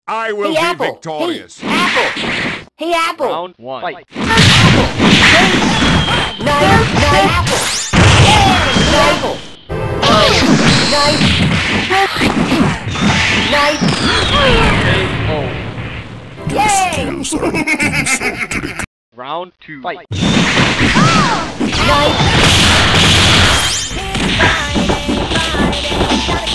I will be victorious. Hey, Apple! Round 1. Fight. Apple! Knife! Apple! Apple! Knife! Yay! Round 2. Fight. Knife!